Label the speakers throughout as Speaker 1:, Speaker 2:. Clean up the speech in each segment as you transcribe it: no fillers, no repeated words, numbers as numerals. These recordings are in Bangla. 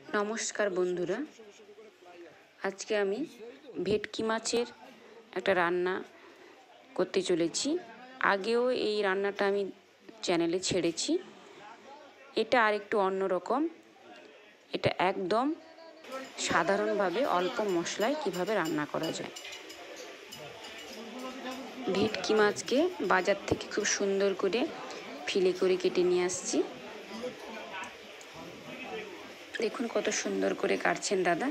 Speaker 1: নমস্কার বন্ধুরা, আজকে আমি ভেটকি মাছের একটা রান্না করতে চলেছি। আগেও এই রান্নাটা আমি চ্যানেলে ছেড়েছি। এটা আরেকটু অন্যরকম। এটা একদম সাধারণভাবে অল্প মশলায় কিভাবে রান্না করা যায়। ভেটকি মাছকে বাজার থেকে খুব সুন্দর করে ফিলে করে কেটে নিয়ে আসছি। দেখুন কত সুন্দর করে কাটছেন দাদা।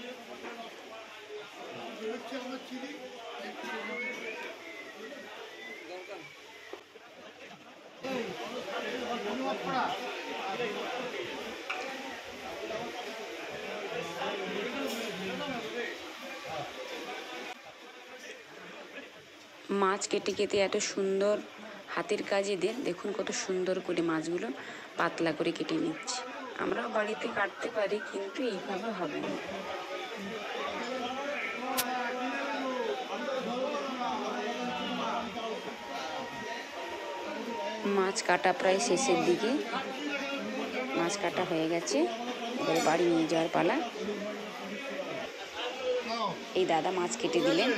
Speaker 1: মাছ কেটে কেটে এত সুন্দর হাতের কাজে দেখুন কত সুন্দর করে মাছগুলো পাতলা করে কেটে নিচ্ছি। আমরা বাড়িতে কাটতে পারি, কিন্তু এইভাবে হবে না। মাছ কাটা প্রায় শেষের দিকে। মাছ কাটা হয়ে গেছে, এবারে বাড়ি নিয়ে যাওয়ার পালা। এই দাদা মাছ কেটে দিলেন।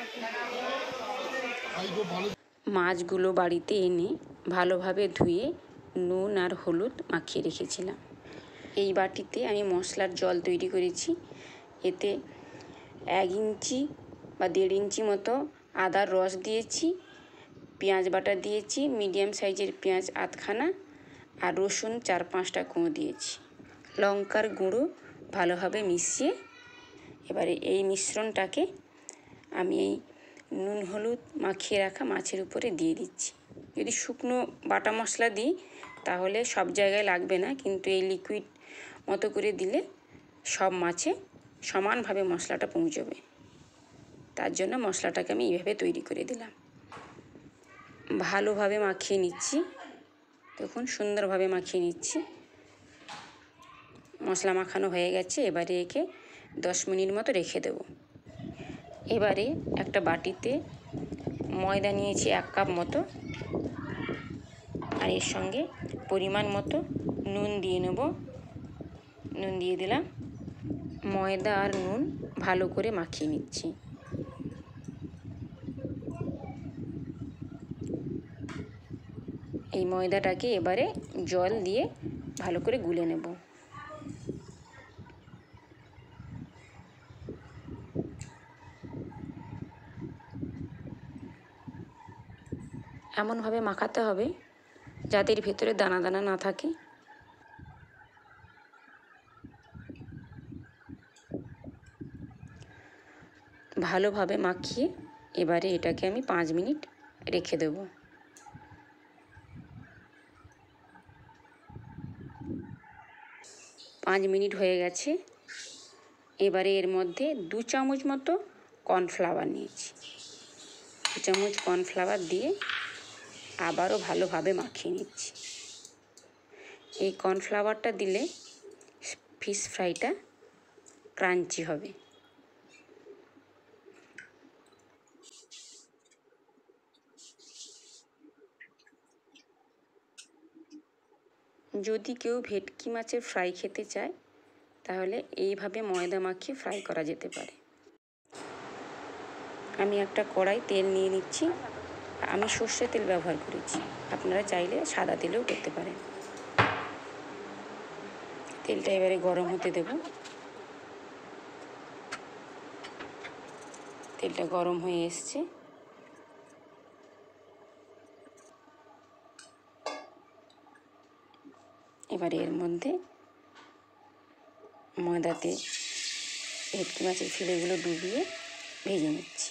Speaker 1: মাছগুলো বাড়িতে এনে ভালোভাবে ধুয়ে নুন আর হলুদ মাখিয়ে রেখেছিলাম। এই বাটিতে আমি মশলার জল তৈরি করেছি। এতে 1 ইঞ্চি বা 1.5 ইঞ্চি মতো আদার রস দিয়েছি, পেঁয়াজ বাটা দিয়েছি, মিডিয়াম সাইজের পেঁয়াজ 8খানা, আর রসুন 4-5টা কোঁ দিয়েছি। লঙ্কার গুঁড়ো ভালোভাবে মিশিয়ে এবারে এই মিশ্রণটাকে আমি এই নুন হলুদ মাখিয়ে রাখা মাছের উপরে দিয়ে দিচ্ছি। যদি শুকনো বাটা মশলা দিই তাহলে সব জায়গায় লাগবে না, কিন্তু এই লিকুইড মতো করে দিলে সব মাছে সমানভাবে মশলাটা পৌঁছবে। তার জন্য মশলাটাকে আমি এইভাবে তৈরি করে দিলাম। ভালোভাবে মাখিয়ে নিচ্ছি। দেখুন সুন্দরভাবে মাখিয়ে নিচ্ছি। মশলা মাখানো হয়ে গেছে। এবারে একে 10 মিনিট মতো রেখে দেব। এবারে একটা বাটিতে ময়দা নিয়েছি 1 কাপ মতো, আর এর সঙ্গে পরিমাণ মতো নুন দিয়ে নেব। নুন দিয়ে দিলাম। ময়দা আর নুন ভালো করে মাখিয়ে নিচ্ছি। এই ময়দাটাকে এবারে জল দিয়ে ভালো করে গুলে নেব। এমনভাবে মাখাতে হবে যাতে এর ভেতরে দানা দানা না থাকে। ভালোভাবে মাখিয়ে এবারে এটাকে আমি 5 মিনিট রেখে দেব। 5 মিনিট হয়ে গেছে। এবারে এর মধ্যে 2 চামচ মতো কর্নফ্লাওয়ার নিয়েছি। 2 চামচ কর্নফ্লাওয়ার দিয়ে আবারও ভালোভাবে মাখিয়ে নিচ্ছি। এই কর্নফ্লাওয়ারটা দিলে ফিশ ফ্রাইটা ক্রাঞ্চি হবে। যদি কেউ ভেটকি মাছের ফ্রাই খেতে চায় তাহলে এইভাবে ময়দা মাখিয়ে ফ্রাই করা যেতে পারে। আমি একটা কড়াই তেল নিয়ে নিচ্ছি। আমি সর্ষের তেল ব্যবহার করেছি, আপনারা চাইলে সাদা তেলেও করতে পারেন। তেলটা এবারে গরম হতে দেব। তেলটা গরম হয়ে এসছে। এবারে এর মধ্যে ময়দাতে ভেটকি মাছের ফিলেগুলো ডুবিয়ে ভেজে নিচ্ছি।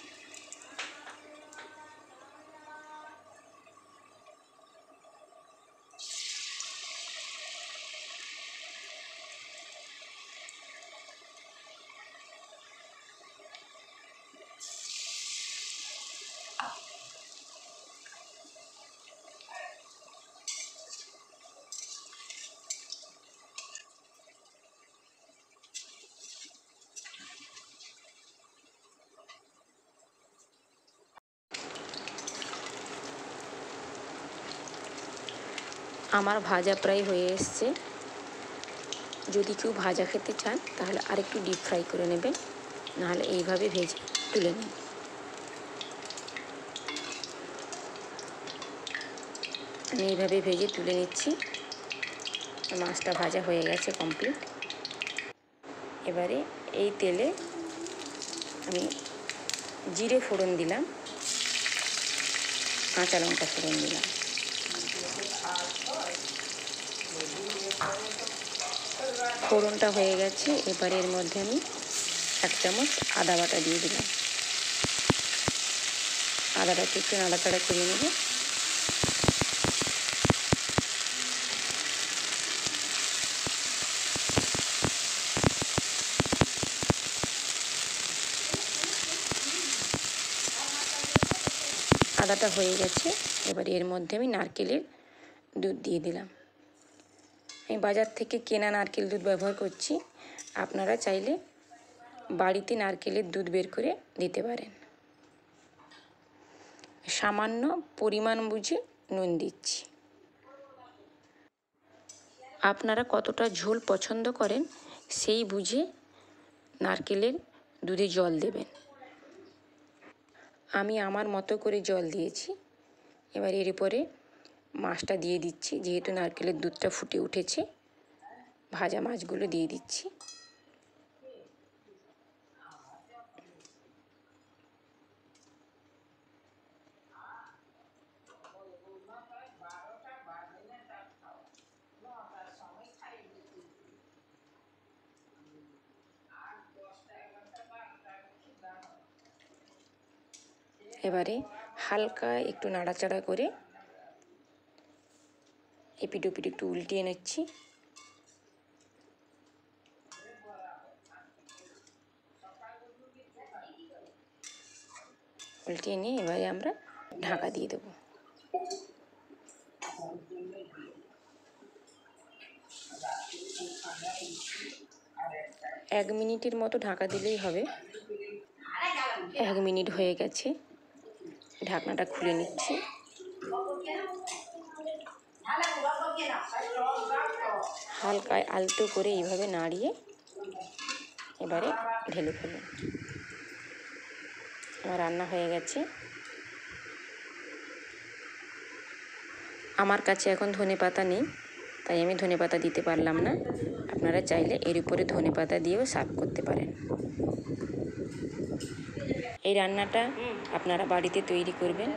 Speaker 1: আমার ভাজা প্রায় হয়ে এসছে। যদি কেউ ভাজা খেতে চান তাহলে আরেকটু ডিপ ফ্রাই করে নেবেন, নাহলে এইভাবে ভেজে তুলে নিন। আমি এইভাবে ভেজে তুলে নিচ্ছি। মাছটা ভাজা হয়ে গেছে কমপ্লিট। এবারে এই তেলে আমি জিরে ফোড়ন দিলাম, কাঁচা লঙ্কা ফোড়ন দিলাম। ফোড়নটা হয়ে গেছে। এবারে এর মধ্যে আমি 1 চামচ আদা বাটা দিয়ে দিলাম। আদাটাকে একটু নাড়াচাড়া করে নেব। আদাটা হয়ে গেছে। এবারে এর মধ্যে আমি নারকেলের দুধ দিয়ে দিলাম। আমি বাজার থেকে কেনা নারকেল দুধ ব্যবহার করছি, আপনারা চাইলে বাড়িতে নারকেলের দুধ বের করে দিতে পারেন। সামান্য পরিমাণ বুঝে নুন দিচ্ছি। আপনারা কতটা ঝোল পছন্দ করেন সেই বুঝে নারকেলের দুধে জল দেবেন। আমি আমার মতো করে জল দিয়েছি। এবার এর উপরে মাছটা দিয়ে দিচ্ছি। যেহেতু নারকেলের দুধটা ফুটে উঠেছে, ভাজা মাছগুলো দিয়ে দিচ্ছি। এবারে হালকা একটু নাড়াচাড়া করে এপিট ওপিট একটু উল্টিয়ে নিচ্ছি। উল্টিয়ে নিয়ে এবারে আমরা ঢাকা দিয়ে দেব। এক মিনিটের মতো ঢাকা দিলেই হবে। 1 মিনিট হয়ে গেছে। ঢাকনাটা খুলে নিচ্ছি। হালকা আলতো করে এইভাবে নাড়িয়ে এবারে ঢেলে ফেলুন। আমার রান্না হয়ে গেছে। আমার কাছে এখন ধনেপাতা নেই, তাই আমি ধনেপাতা দিতে পারলাম না। আপনারা চাইলে এর উপরে ধনেপাতা দিয়েও সার্ভ করতে পারেন। এই রান্নাটা আপনারা বাড়িতে তৈরি করবেন।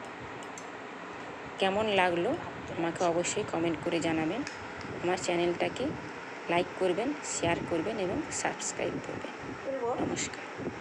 Speaker 1: কেমন লাগলো আমাকে অবশ্যই কমেন্ট করে জানাবেন। আমার চ্যানেলটাকে লাইক করবেন, শেয়ার করবেন এবং সাবস্ক্রাইব করবেন। নমস্কার।